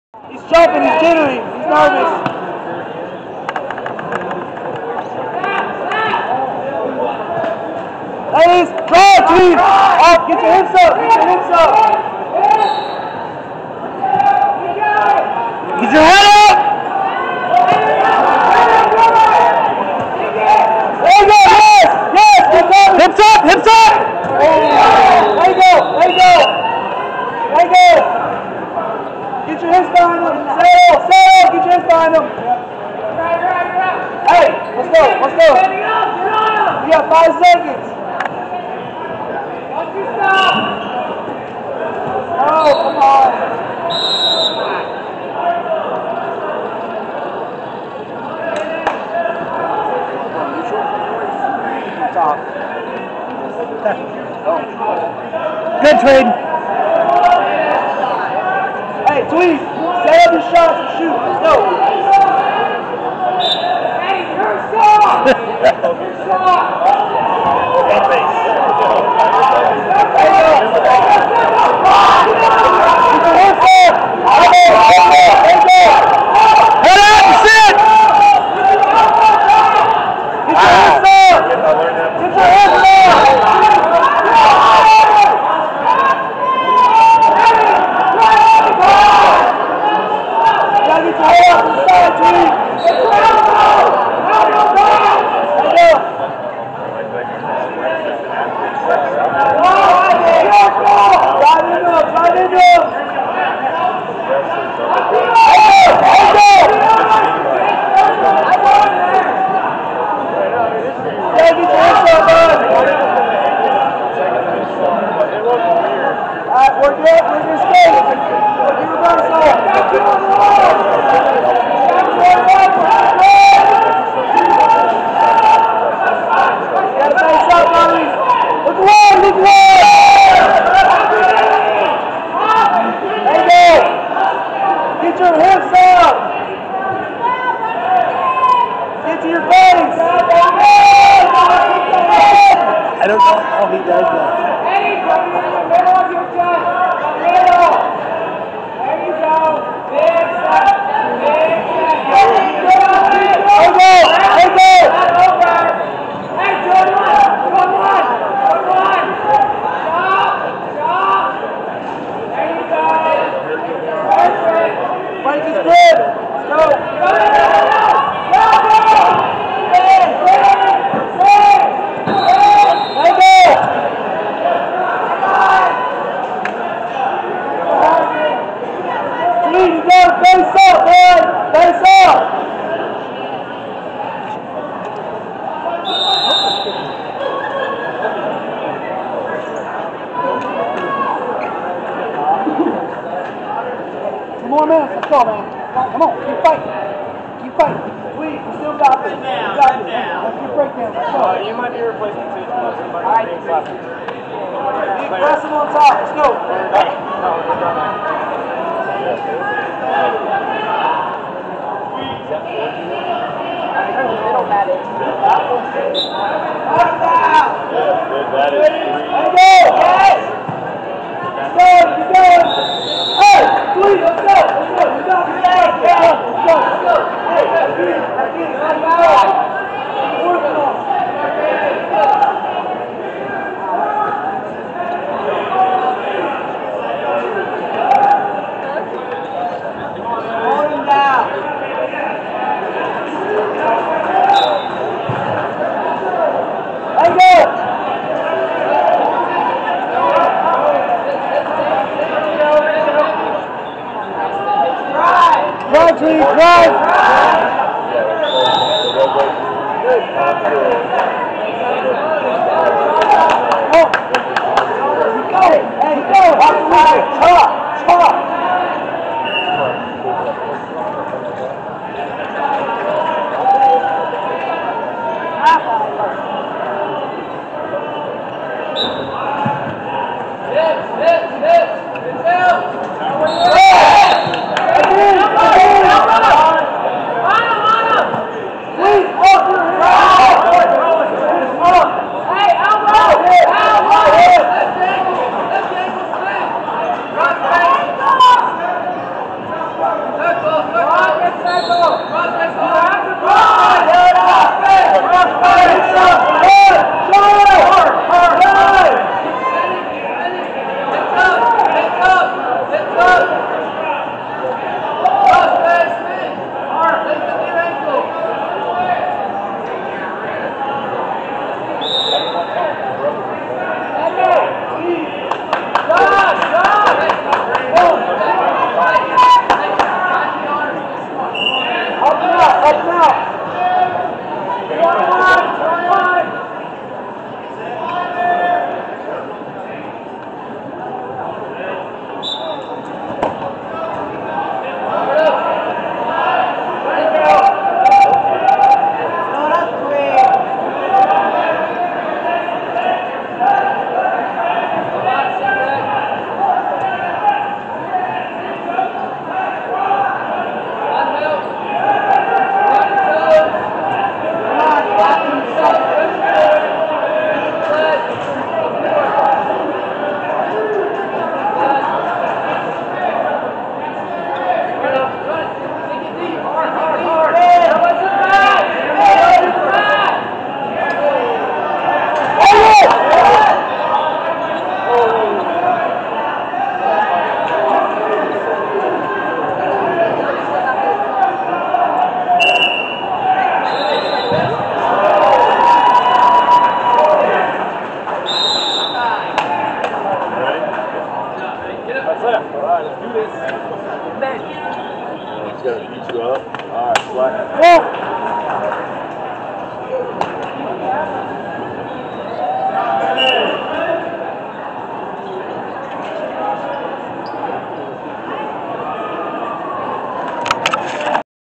He's jumping, he's jittering, he's nervous. Ladies, drive, Tweed! Up, get your hips up, get your hips up. Get your head up! There you go, yes! Yes, keep going! Hips up, hips up! There you go, there you go! There you go! Get your hips behind them! Settle, settle! Get your hips behind them! Hey, let's go, let's go! You got 5 seconds! Oh, come on! Good, Tweed. Hey, Tweed, set up your shots and shoot. Let's go. Hey, your shot! Your shot! Head up and sit! Get your hands up! Get your hands up! I don't know how he does that. There you go. Big step. Hey, Jordan, come on. Stop. There you go. Mike is good. Let's go. Face up, man! Face up! Come on, man. Let's go, man. Come on. Keep fighting. Keep fighting. We still got this. We got this. Let's keep breakdown. Let's go. You might be replacing two. All right. Keep pressing on top. Let's go. Tweed, drive! He's going to beat you up. All right, flat.